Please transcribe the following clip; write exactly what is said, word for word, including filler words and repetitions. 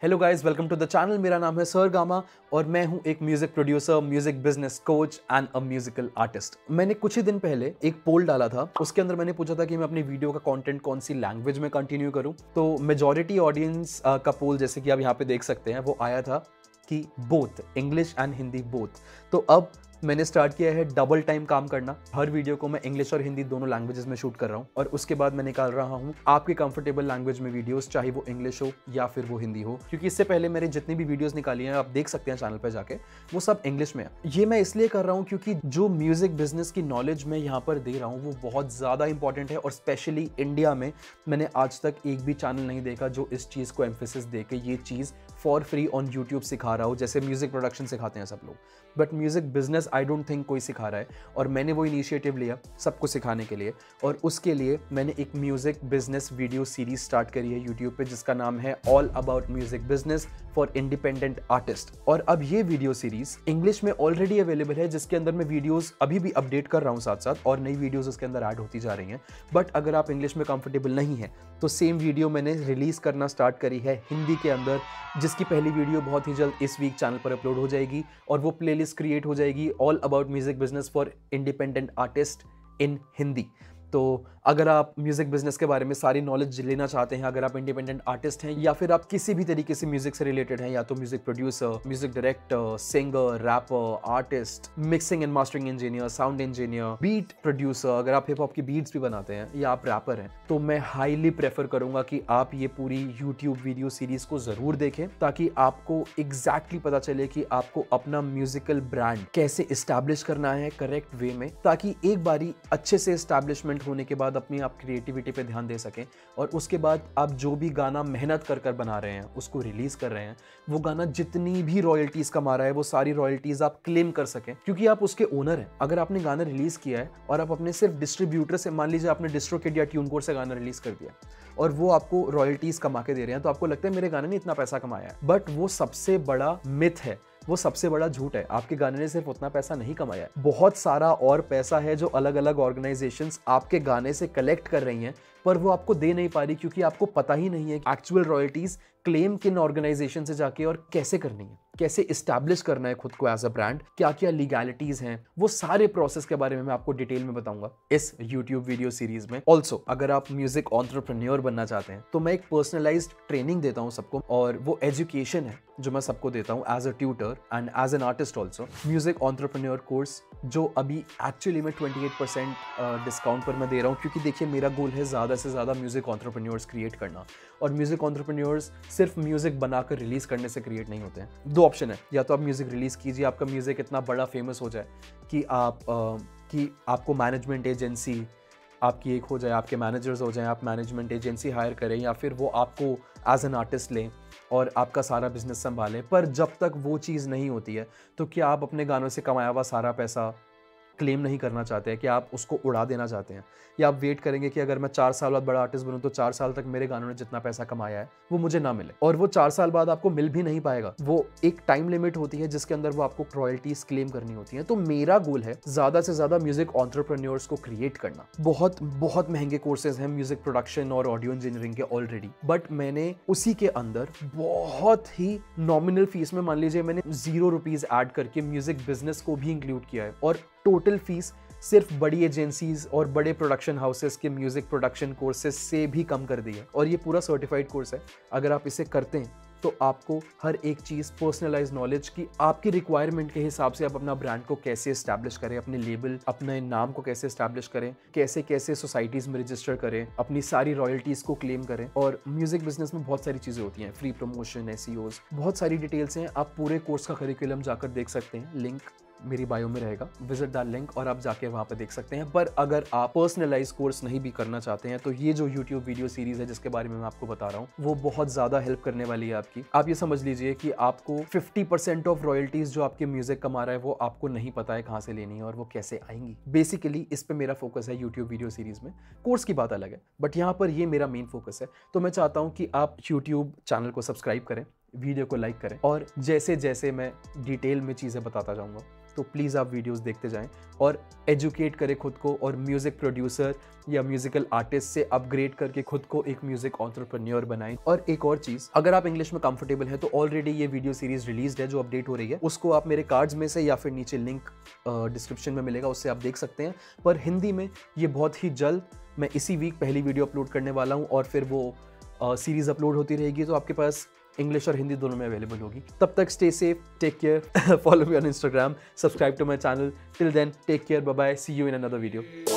Hello guys, welcome to the channel. मेरा नाम है सर गामा और मैं हूं एक music producer, music business coach and a musical artist. मैंने कुछ ही दिन पहले एक पोल डाला था, उसके अंदर मैंने पूछा था कि मैं अपनी वीडियो का कंटेंट कौन सी लैंग्वेज में कंटिन्यू करूं। तो मेजॉरिटी ऑडियंस का पोल, जैसे कि आप यहाँ पे देख सकते हैं, वो आया था कि both English and Hindi both. तो अब मैंने स्टार्ट किया है डबल टाइम काम करना। हर वीडियो को मैं इंग्लिश और हिंदी दोनों लैंग्वेजेस में शूट कर रहा हूँ और उसके बाद मैं निकाल रहा हूँ आपके कंफर्टेबल लैंग्वेज में वीडियोस, चाहे वो इंग्लिश हो या फिर वो हिंदी हो। क्योंकि इससे पहले मैंने जितनी भी वीडियोस निकाली हैं, आप देख सकते हैं चैनल पर जाके, वो सब इंग्लिश में है। ये मैं इसलिए कर रहा हूँ क्योंकि जो म्यूजिक बिजनेस की नॉलेज मैं यहाँ पर दे रहा हूँ वो बहुत ज़्यादा इंपॉर्टेंट है और स्पेशली इंडिया में मैंने आज तक एक भी चैनल नहीं देखा जो इस चीज़ को एम्फेसिस दे के ये चीज़ फॉर फ्री ऑन यूट्यूब सिखा रहा हो। जैसे म्यूजिक प्रोडक्शन सिखाते हैं सब लोग, but music business I don't think कोई सिखा रहा है। और मैंने वो इनिशिएटिव लिया सबको सिखाने के लिए और उसके लिए मैंने एक music business video series start करी है यूट्यूब पे, जिसका नाम है all about music business for independent artist. और अब ये वीडियो सीरीज इंग्लिश में ऑलरेडी अवेलेबल है, जिसके अंदर मैं वीडियोस अभी भी अपडेट कर रहा हूँ साथ साथ, और नई वीडियोस उसके अंदर ऐड होती जा रही हैं। बट अगर आप इंग्लिश में कंफर्टेबल नहीं है तो सेम वीडियो मैंने रिलीज करना स्टार्ट करी है हिंदी के अंदर, जिसकी पहली वीडियो बहुत ही जल्द इस वीक चैनल पर अपलोड हो जाएगी और वो प्लेलिस्ट क्रिएट हो जाएगी all about music business for independent artist in Hindi. तो अगर आप म्यूजिक बिजनेस के बारे में सारी नॉलेज लेना चाहते हैं, अगर आप इंडिपेंडेंट आर्टिस्ट हैं या फिर आप किसी भी तरीके से म्यूजिक से रिलेटेड हैं, या तो music producer, music director, singer, rapper, artist, mixing and mastering engineer, sound engineer, beat producer, अगर आप हिप हॉप की बीट्स भी बनाते हैं या आप रैपर हैं, तो मैं हाईली प्रेफर करूंगा कि आप ये पूरी यूट्यूब वीडियो सीरीज को जरूर देखें, ताकि आपको एग्जैक्टली पता चले कि आपको अपना म्यूजिकल ब्रांड कैसे इस्टेब्लिश करना है करेक्ट वे में, ताकि एक बारी अच्छे से इस्टेब्लिशमेंट होने के बाद अपनी आप क्रिएटिविटी पे ध्यान दे सकें और उसके बाद आप जो भी गाना मेहनत कर कर बना रहे हैं, उसको रिलीज कर रहे हैं, वो गाना जितनी भी रॉयल्टीज कमा रहा है वो सारी रॉयल्टीज आप क्लेम कर सकें, क्योंकि आप उसके ओनर हैं। अगर आपने गाना रिलीज किया है और आप अपने सिर्फ डिस्ट्रीब्यूटर से, मान लीजिए आपने डिस्ट्रोकिड या ट्यूनकोड से गाना रिलीज कर दिया और वो आपको रॉयल्टीज कमा के दे रहे हैं, तो आपको लगता है मेरे गाने ने इतना पैसा कमाया है, बट वो सबसे बड़ा मिथ है, वो सबसे बड़ा झूठ है। आपके गाने ने सिर्फ उतना पैसा नहीं कमाया है, बहुत सारा और पैसा है जो अलग अलग ऑर्गेनाइजेशंस आपके गाने से कलेक्ट कर रही हैं, पर वो आपको दे नहीं पा रही क्योंकि आपको पता ही नहीं है एक्चुअल रॉयल्टीज क्लेम किन ऑर्गेनाइजेशन से जाके और कैसे करनी है, कैसे इस्टेब्लिश करना है खुद को एज अ ब्रांड, क्या क्या लीगैलिटीज हैं, वो सारे प्रोसेस के बारे में मैं आपको डिटेल में बताऊंगा इस यूट्यूब वीडियो सीरीज में। ऑल्सो अगर आप म्यूजिक एंटरप्रेन्योर बनना चाहते हैं तो मैं एक पर्सनलाइज्ड ट्रेनिंग देता हूं सबको, और वो एजुकेशन है जो मैं सबको देता हूं as a tutor and as an artist also. Music entrepreneur course जो अभी एक्चुअली में अट्ठाईस परसेंट डिस्काउंट पर मैं दे रहा हूं, क्योंकि देखिए मेरा गोल है ज़्यादा से ज़्यादा म्यूजिक एंटरप्रेन्योर्स क्रिएट करना, और म्यूजिक एंटरप्रेन्योर्स सिर्फ म्यूजिक बनाकर रिलीज करने से क्रिएट नहीं होते हैं। दो ऑप्शन है, या तो आप म्यूजिक रिलीज कीजिए, आपका म्यूजिक इतना बड़ा फेमस हो जाए कि आप आ, कि आपको मैनेजमेंट एजेंसी आपकी एक हो जाए, आपके मैनेजर्स हो जाएं, आप मैनेजमेंट एजेंसी हायर करें, या फिर वो आपको एज एन आर्टिस्ट लें और आपका सारा बिजनेस संभालें। पर जब तक वो चीज़ नहीं होती है तो क्या आप अपने गानों से कमाया हुआ सारा पैसा क्लेम नहीं करना चाहते हैं, कि आप उसको उड़ा देना चाहते हैं, या आप वेट करेंगे कि अगर मैं चार साल बाद बड़ा आर्टिस्ट बनूं तो चार साल तक मेरे गानों ने जितना पैसा कमाया है वो मुझे ना मिले, और वो चार साल बाद आपको मिल भी नहीं पाएगा। वो एक टाइम लिमिट होती है जिसके अंदर वो आपको रॉयल्टीज क्लेम करनी होती है। तो मेरा गोल है ज्यादा से ज्यादा म्यूजिक एंटरप्रेन्योर्स को क्रिएट करना। बहुत बहुत महंगे कोर्सेज हैं म्यूजिक प्रोडक्शन और ऑडियो इंजीनियरिंग के ऑलरेडी, बट मैंने उसी के अंदर बहुत ही नॉमिनल फीस में, मान लीजिए मैंने जीरो रुपीज ऐड करके म्यूजिक बिजनेस को भी इंक्लूड किया है, और टोटल फीस सिर्फ बड़ी एजेंसीज और बड़े प्रोडक्शन हाउसेस के म्यूजिक प्रोडक्शन कोर्सेज से भी कम कर दी है। और ये पूरा सर्टिफाइड कोर्स है। अगर आप इसे करते हैं तो आपको हर एक चीज़ पर्सनलाइज नॉलेज की, आपकी रिक्वायरमेंट के हिसाब से आप अपना ब्रांड को कैसे इस्टेब्लिश करें, अपने लेबल, अपने नाम को कैसे इस्टेब्लिश करें, कैसे कैसे सोसाइटीज़ में रजिस्टर करें, अपनी सारी रॉयल्टीज़ को क्लेम करें। और म्यूजिक बिजनेस में बहुत सारी चीज़ें होती हैं, फ्री प्रमोशन, एसईओज, बहुत सारी डिटेल्स हैं। आप पूरे कोर्स का करिकुलम जाकर देख सकते हैं, लिंक मेरी बायो में रहेगा, विजिट दैट लिंक और आप जाके वहाँ पे देख सकते हैं। पर अगर आप पर्सनलाइज कोर्स नहीं भी करना चाहते हैं तो ये जो यूट्यूब वीडियो सीरीज है जिसके बारे में मैं आपको बता रहा हूँ, वो बहुत ज़्यादा हेल्प करने वाली है आपकी। आप ये समझ लीजिए कि आपको फिफ्टी परसेंट ऑफ रॉयल्टीज जो आपके म्यूजिक कमा रहा है वो आपको नहीं पता है कहाँ से लेनी है और वो कैसे आएंगी। बेसिकली इस पर मेरा फोकस है यूट्यूब वीडियो सीरीज में। कोर्स की बात अलग है, बट यहाँ पर ये मेरा मेन फोकस है। तो मैं चाहता हूँ कि आप यूट्यूब चैनल को सब्सक्राइब करें, वीडियो को लाइक करें, और जैसे जैसे मैं डिटेल में चीज़ें बताता जाऊँगा तो प्लीज़ आप वीडियोस देखते जाएं और एजुकेट करें खुद को, और म्यूज़िक प्रोड्यूसर या म्यूज़िकल आर्टिस्ट से अपग्रेड करके खुद को एक म्यूज़िक एंटरप्रेन्योर बनाएं। और एक और चीज़, अगर आप इंग्लिश में कंफर्टेबल हैं तो ऑलरेडी ये वीडियो सीरीज रिलीज्ड है जो अपडेट हो रही है, उसको आप मेरे कार्ड्स में से या फिर नीचे लिंक डिस्क्रिप्शन में मिलेगा, उससे आप देख सकते हैं। पर हिंदी में ये बहुत ही जल्द, मैं इसी वीक पहली वीडियो अपलोड करने वाला हूँ और फिर वो सीरीज़ अपलोड होती रहेगी, तो आपके पास इंग्लिश और हिंदी दोनों में अवेलेबल होगी। तब तक stay safe, take care, follow me on Instagram, subscribe to my channel. Till then take care, bye bye, see you in another video.